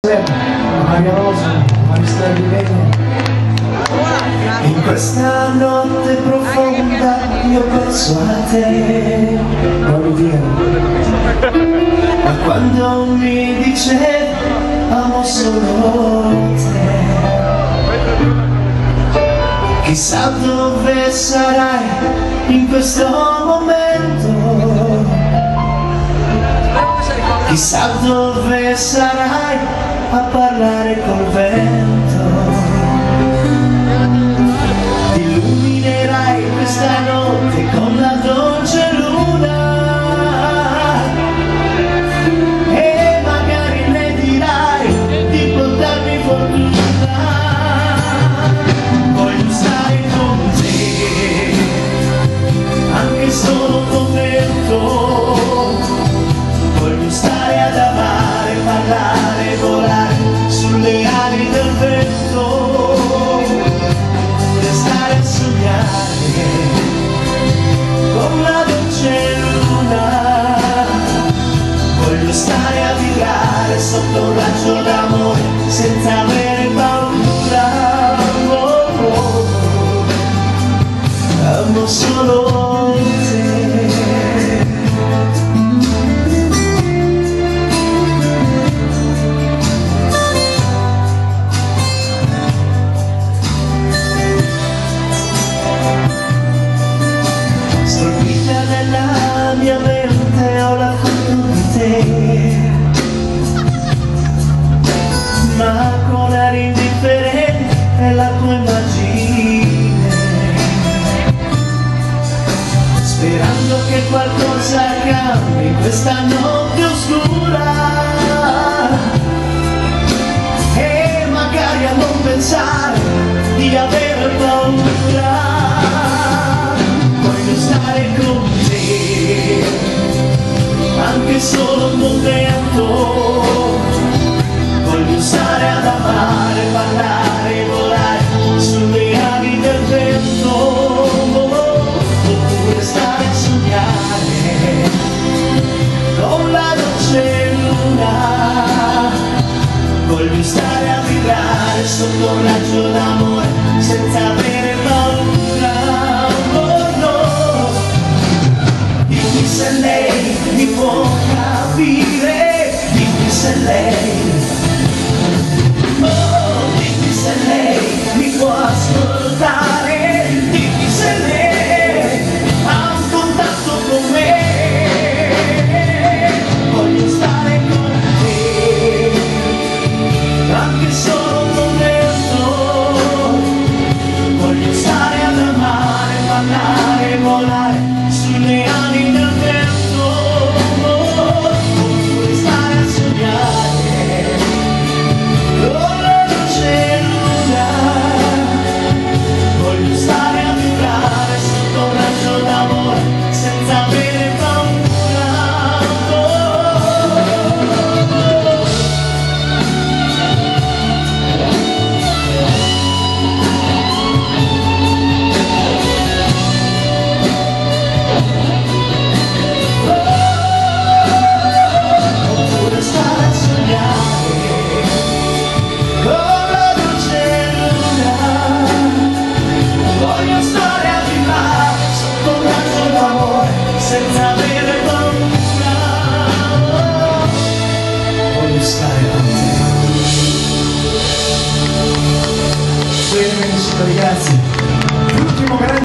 Maria Rosa, Maria di Bene. In questa notte profonda io penso a te, ma quando mi dicevi amo solo te, chissà dove sarai in questo momento, chissà dove sarai a parlare col vento. Ti illuminerai questa notte con la dolce luna e magari le dirai di portarmi fortuna. Voglio stare con te anche solo un momento, voglio stare ad amare, parlare, volare sulle ali del vento, restare a sognare con la dolce luna. Voglio stare a vibrare sotto un raggio d'amore senza avere paura. Oh, oh. Amo solo te. Nella mia mente ho la foto di te, ma con aria indifferente è la tua immagine, sperando che qualcosa cambi questa notte oscura e magari a non pensare di avere paura. Voglio stare con te anche solo un momento, voglio stare ad amare, parlare, volare sulle ali del vento, oppure stare a sognare con la dolce luna. Voglio stare a vibrare sotto un raggio d'amore senza avere paura. Se lei mi può capire, dimmi se lei, oh, dimmi se lei mi può ascoltare, dimmi se lei ha un contatto con me. Voglio stare con te anche solo un momento, voglio stare ad amare, parlare, volare sulle ali del vento, oppure stare a sognare con la luce luna. Voglio stare a vibrare sotto un raggio d'amore senza avere paura. Senza avere paura, voglio stare con te. Bene, ragazzi.